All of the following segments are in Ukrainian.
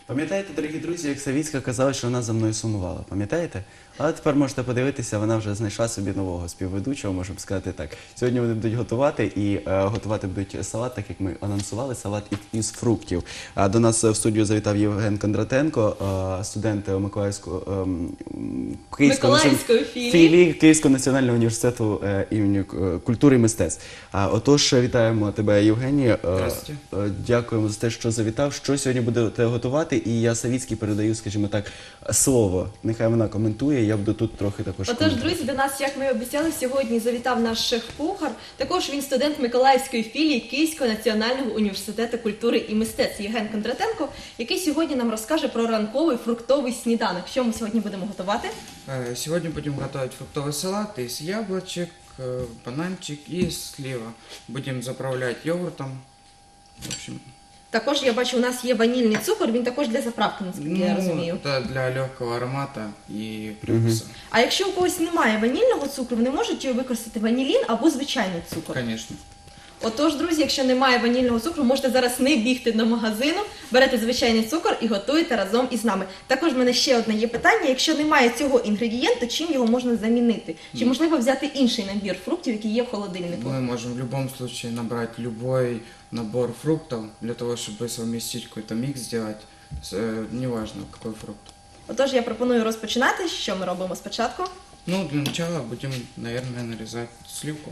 Пам'ятаєте, дорогі друзі, як Савіцька казала, що вона за мною сумувала? Пам'ятаєте? Але тепер можете подивитися, вона вже знайшла собі нового співведучого, можемо сказати так. Сьогодні вони будуть готувати, і готувати будуть салат, так як ми анонсували, салат із фруктів. До нас в студію завітав Євген Кондратенко, студент Миколаївської філії Київського національного університету імені культури і мистецтв. Отож, вітаємо тебе, Євгенія. Здравствуйте. Дякуємо за те, що завітав. Що сьогодні будете готувати? І я Савіцькій передаю, скажімо так, слово. Нехай вона коментує, я буду тут трохи також Отож, коментувати. друзі, до нас, як ми обіцяли, сьогодні завітав наш шеф-кухар. Також він студент Миколаївської філії Київського національного університету культури і мистецтв Євген Кондратенко, який сьогодні нам розкаже про ранковий фруктовий сніданок. Що ми сьогодні будемо готувати? Сегодня будем готовить фруктовый салат из яблочек, бананчик и слива. Будем заправлять йогуртом. В общем, Також, я бачу, у нас є ванільний цукор, він також для заправки, наскільки я розумію. это для легкого аромата и привкуса. А якщо у когось немає ванільного цукру, вони можуть використати ванілін або звичайний цукор. Конечно. Отож, друзі, якщо немає ванільного цукру, можете зараз не бігти до магазину, берете звичайний цукор і готуєте разом із нами. Також в мене ще одне є питання. Якщо немає цього інгредієнту, чим його можна замінити? Чи можливо взяти інший набір фруктів, який є в холодильнику? Мы можем в любом случае набрать любой набор фруктов для того, чтобы совместить какой-то микс сделать. Неважно, какой фрукт. Отож, я пропоную розпочинати. Що ми робимо спочатку? Ну, для начала будем, наверное, нарезать сливку.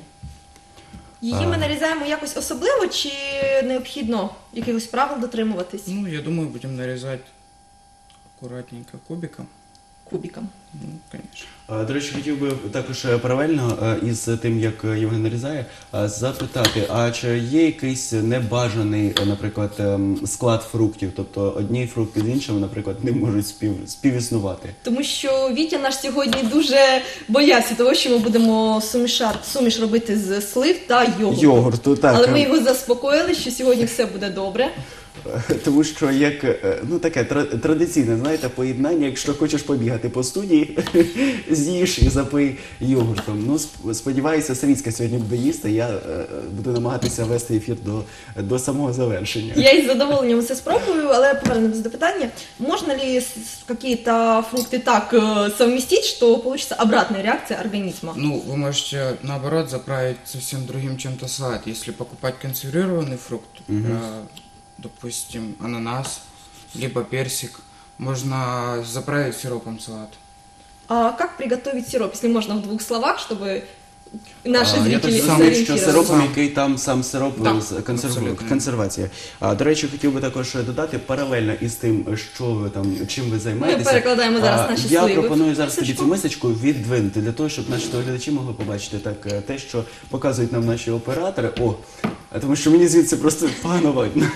Її ми нарізаємо якось особливо, чи необхідно якихось правил дотримуватись Ну, я думаю, будем нарезать аккуратненько кубиком. кубиком? Ну, конечно. До речі, хотів би також паралельно із тим, як Євген нарізає, запитати, а чи є якийсь небажаний, наприклад, склад фруктів? Тобто одні фрукти з іншими, наприклад, не можуть співіснувати? Тому що Вітя наш сьогодні дуже боявся того, що ми будемо суміш робити з слив та йогурту. Йогурту, так. Але ми його заспокоїли, що сьогодні все буде добре. Тому що як, ну таке традиційне, знаєте, поєднання, якщо хочеш побігати по студії, з'їж і запий йогуртом. Ну, сподіваюся, Савіцька сьогодні буде їсти, я буду намагатися вести ефір до самого завершення. Я із задоволенням це спробую, але повернемось до питання. Можна ли какие-то фрукты так совместить, что получится обратная реакция организма? Ну, вы можете, наоборот, заправить совсем другим чем-то салат. Если покупать консервированный фрукт, допустим, ананас, либо персик, можно заправить сиропом салат. А как приготовить сироп, если можно в двух словах, чтобы наші Я зрителі так розумію, що зорієнтувалися? сиропом, який там сам сироп Так, з абсолютно. консервації. До речі, хотів би також додати, паралельно із тим, що ви там, чим ви займаєтеся. Ми перекладаємо зараз наші Я сливи пропоную в зараз тобі мисочку. цю мисочку віддвинути, для того, щоб наші глядачі могли побачити так те, що показують нам наші оператори. Тому що мені звідси просто погано видно.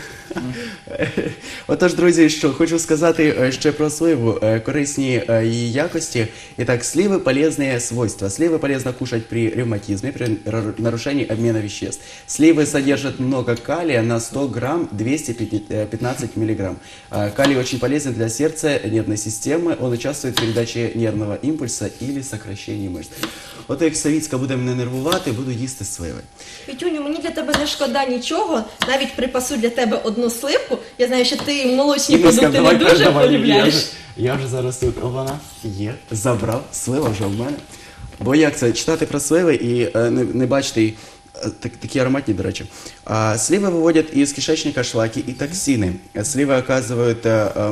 Отож, друзі, що хочу сказати ще про сливу, корисні її якості. Итак, сливы полезные свойства. Сливы полезно кушать при ревматизме, при нарушении обмена веществ. Сливы содержат много калия, на 100 грамм 215 миллиграмм. Калий очень полезен для сердца, нервной системы. Он участвует в передаче нервного импульса или сокращении мышц. От як Савіцька буде мене нервувати, буду їсти сливи. Вітюню, мені для тебе не шкода нічого, навіть припасу для тебе одну сливку. Я знаю, що ти молочні продукти не дуже полюбляєш. Я вже зараз тут, вона є, забрав, слива вже в мене. Бо як це, читати про сливи і не бачити їх, такі ароматні, до речі. Сливы выводят из кишечника шлаки и токсины. Сливы оказывают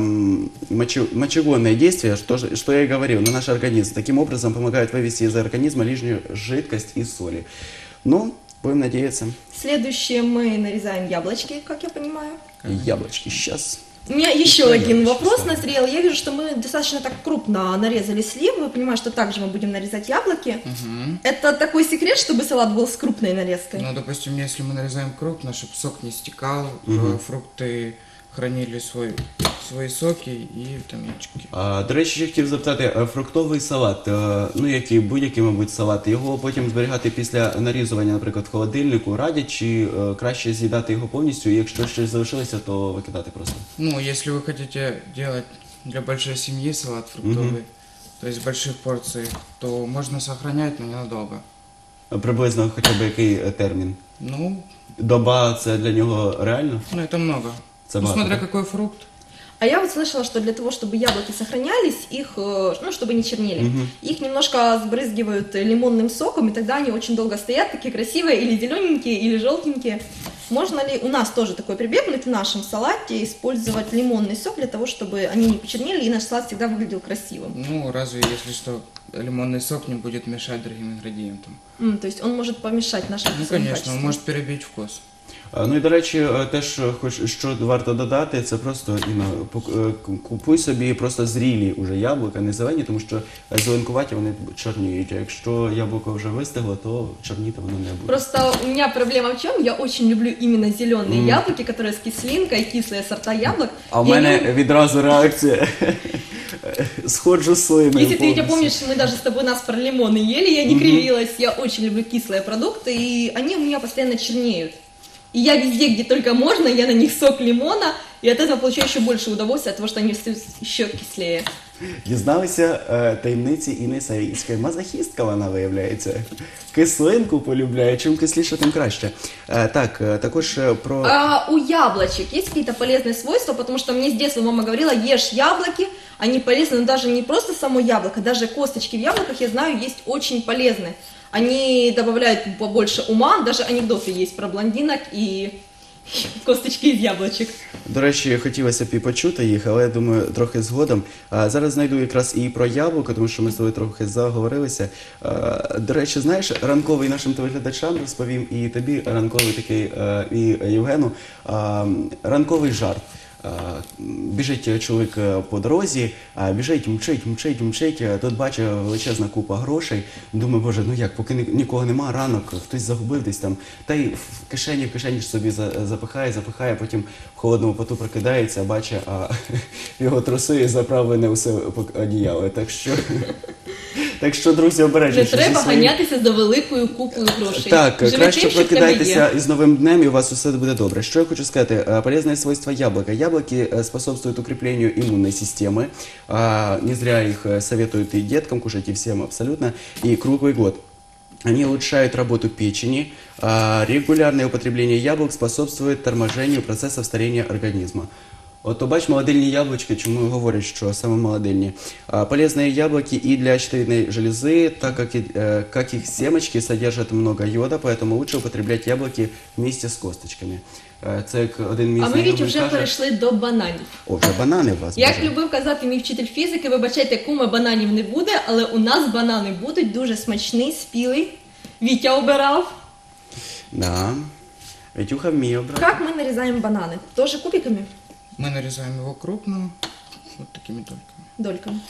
мочегонное действие, что я и говорил, на наш организм. Таким образом помогают вывести из организма лишнюю жидкость и соли. Ну, будем надеяться. Следующее мы нарезаем яблочки, как я понимаю. Яблочки сейчас. У меня еще Что один я вопрос ставлю? назрел. Я вижу, что мы достаточно так крупно нарезали слив. Вы понимаете, что также мы будем нарезать яблоки. Это такой секрет, чтобы салат был с крупной нарезкой? Ну, допустим, если мы нарезаем крупно, чтобы сок не стекал, фрукты хранили свої соки і вітамінчики. До речі, ще хотів запитати, фруктовий салат, ну як і будь-який, мабуть, салат, його потім зберігати після нарізування, наприклад, в холодильнику радять, чи краще з'їдати його повністю, і якщо щось залишилося, то викидати просто? Ну, если вы хотите делать для большой семьи салат фруктовый, то есть больших порций, то можно сохранять, но ненадолго. Приблизно хоча б який термін? Ну, Доба це для нього реально? это много. Це Ну, багато, смотря так? какой фрукт. А я вот слышала, что для того, чтобы яблоки сохранялись, их, ну, чтобы не чернели, их немножко сбрызгивают лимонным соком, и тогда они очень долго стоят, такие красивые, или зелененькие, или желтенькие. Можно ли, у нас тоже такой прибегнуть в нашем салате, использовать лимонный сок для того, чтобы они не почернели, и наш салат всегда выглядел красивым? Ну, разве если что, лимонный сок не будет мешать другим ингредиентам. То есть он может помешать нашим Ну, вкусовым конечно, он качествам. может перебить вкус. Ну і до речі, теж що варто додати, це просто Інна, купуй собі просто зрілі уже яблука, не зелені, тому що зеленкуваті вони чорніють. А якщо яблуко вже вистигло, то чорніти воно не буде. Просто у меня проблема в чем? Я очень люблю именно зеленые яблоки, которые с кислинкой, кислые сорта яблок. А в И они- мене відразу реакція. Сходжу слиною. Если ты, Витя, повністю. помнишь, мы даже с тобой наспор лимоны ели, я не кривилась, я очень люблю кислые продукты, и они у меня постоянно чернеют. И я везде, где только можно, я на них сок лимона, и от этого получаю еще больше удовольствия, от того, что они становятся еще кислее. Дізналися таємниці Інни Савійської. Мазохістка вона виявляється. Кислинку полюбляє. Чим кисліше, тим краще. Так, також про... А у яблочек есть какие-то полезные свойства, потому что мне с детства мама говорила, ешь яблоки, они полезны, но даже не просто само яблоко, даже косточки в яблоках, я знаю, есть очень полезны. Они добавляют побольше ума, даже анекдоты есть про блондинок и косточки из яблочек. До речі, хотілося б і почути їх, але я думаю, трохи згодом. Зараз знайду якраз і про яблуко, тому що ми з тобою трохи заговорилися. До речі, знаєш, ранковий нашим телеглядачам розповім, і тобі ранковий такий, і Євгену, ранковий жарт. Біжить чоловік по дорозі, біжить, мчить, тут бачить величезна купа грошей, думає, боже, ну як, поки нікого нема, ранок, хтось загубив десь там, та й в кишені ж собі запихає, потім в холодному поту прокидається, бачить, а його труси заправлене усе одіяло, так що, друзі, обережно. Не треба ганятися за великою купою грошей. Так, Живи краще тим, що в тебе прокидайтеся є. із новим днем, і у вас усе буде добре. Що я хочу сказати? Полезные свойства яблока. Яблоки способствуют укреплению иммунной системы. Не зря их советуют и деткам кушать, и всем абсолютно. И круглый год. Они улучшают работу печени. Регулярное употребление яблок способствует торможению процессов старения организма. От, бач, молодильні яблучки, чому говорять, що саме молодильні. Полезные яблоки и для щитовидной железы, так как их семечки содержат много йода, поэтому лучше употреблять яблоки вместе с косточками. Це як один мій А ми знайомий Вітя вже каже. перейшли до бананів. О, вже банани у вас. Як боже. любив казати мій вчитель фізики, вибачайте, куме, бананів не буде, але у нас банани будуть дуже смачний, спілий. Вітя обирав. Да. Вітюха вміє обрати. Как мы нарезаем бананы? Тоже кубиками? Мы нарезаем его крупно, вот такими дольками. Дольками.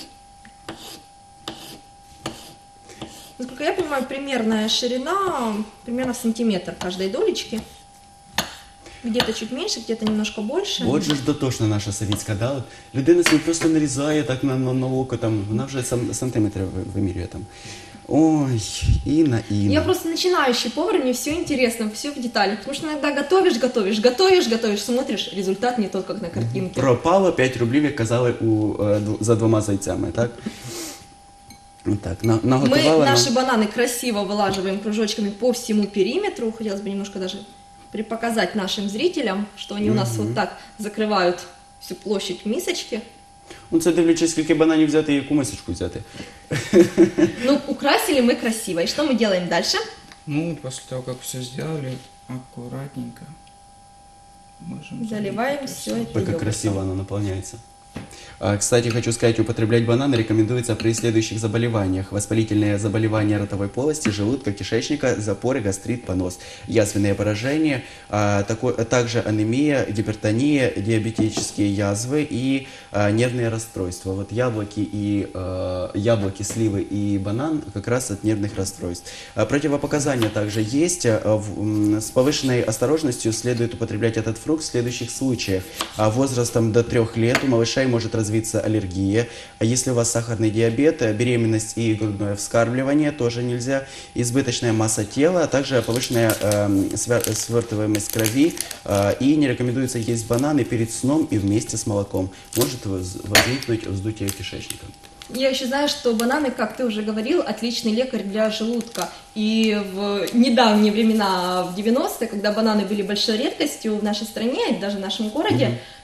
Насколько я понимаю, примерная ширина, примерно сантиметр каждой долечки. Где-то чуть меньше, где-то немножко больше. Отже ж дотошна наша совітська, да? От людина собі просто нарізає так на око, там, вона вже сантиметри вимірює там. Ой, Інна. Я просто начинающий повар, мне все интересно, все в деталях. Потому что иногда готовишь, смотришь, результат не тот, как на картинке. Пропало 5 рублів, як казали за 2 зайцями, так? Так, Мы наготували нам. наши бананы красиво вылаживаем кружочками по всему периметру. Хотелось бы немножко даже показать нашим зрителям, что они у нас вот так закрывают всю площадь мисочки. Ну, це дивлячись, скільки бананів взяти і яку мисочку взяти. Ну, украсили мы красиво. И что мы делаем дальше? Ну, после того, как все сделали, аккуратненько можем Заливаем залить все это это Ой, как йогуртом. красиво оно наполняется. Кстати, хочу сказать, употреблять бананы рекомендуется при следующих заболеваниях. Воспалительные заболевания ротовой полости, желудка, кишечника, запоры, гастрит, понос, язвенные поражения, также анемия, гипертония, диабетические язвы и нервные расстройства. Вот яблоки, сливы и банан как раз от нервных расстройств. Противопоказания также есть. С повышенной осторожностью следует употреблять этот фрукт в следующих случаях. Возрастом до 3 лет у малышей может развиться аллергия. А если у вас сахарный диабет, беременность и грудное вскармливание тоже нельзя. Избыточная масса тела, а также повышенная свертываемость крови. И не рекомендуется есть бананы перед сном и вместе с молоком. Может возникнуть вздутие кишечника. Я еще знаю, что бананы, как ты уже говорил, отличный лекарь для желудка. И в недавние времена, в 90-е, когда бананы были большой редкостью в нашей стране, и даже в нашем городе,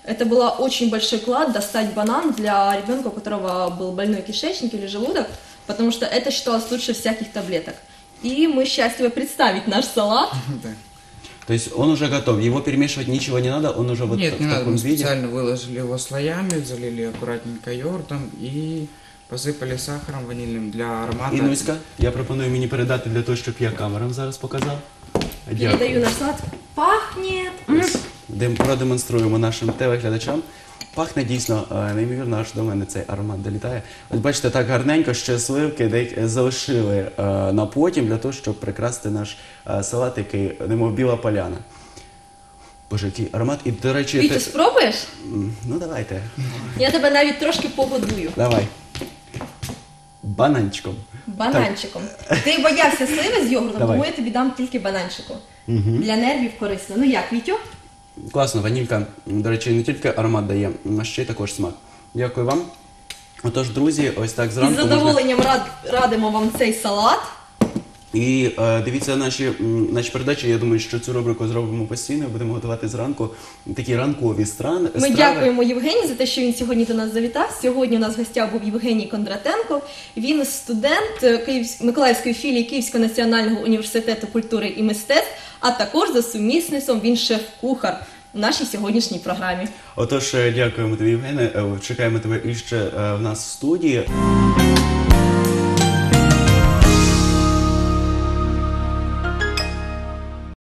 Это был очень большой клад достать банан для ребенка, у которого был больной кишечник или желудок, потому что это считалось лучше всяких таблеток. И мы счастливы представить наш салат. Да. То есть он уже готов, его перемешивать ничего не надо, он уже вот Нет, в не надо, таком мы виде. специально выложили его слоями, залили аккуратненько йогуртом и посыпали сахаром ванильным для аромата. Інуська, я пропоную мені передати для того, щоб я камерам зараз показав. Передаю наш салат. Пахнет. Де ми продемонструємо нашим телеглядачам. Пахне дійсно неймовірно, аж до мене цей аромат долітає. Ось бачите, так гарненько, ще сливки деякі залишили на потім для того, щоб прикрасити наш салат, який немов біла поляна. Боже, який аромат. І, до речі, Вітю, спробуєш? Ну давайте. Я тебе навіть трошки погодую. Давай. Бананчиком. Бананчиком. Ти боявся сливи з йогуртом, Давай. тому я тобі дам тільки бананчику. Для нервів корисно. Ну як, Вітю? Класно, ванілька, до речі, не тільки аромат дає, а ще й також смак. Дякую вам. Отож, друзі, ось так Із зранку можна... задоволенням радимо вам цей салат. І дивіться наші передачі, я думаю, що цю рубрику зробимо постійно, будемо готувати зранку такі ранкові страви. Ми дякуємо Євгенію за те, що він сьогодні до нас завітав. Сьогодні у нас в гостях був Євгеній Кондратенко. Він студент Миколаївської філії Київського національного університету культури і мистецтв, а також за сумісництвом він шеф-кухар у нашій сьогоднішній програмі. Отож, дякуємо тобі, Євгене, чекаємо тебе іще в нас в студії.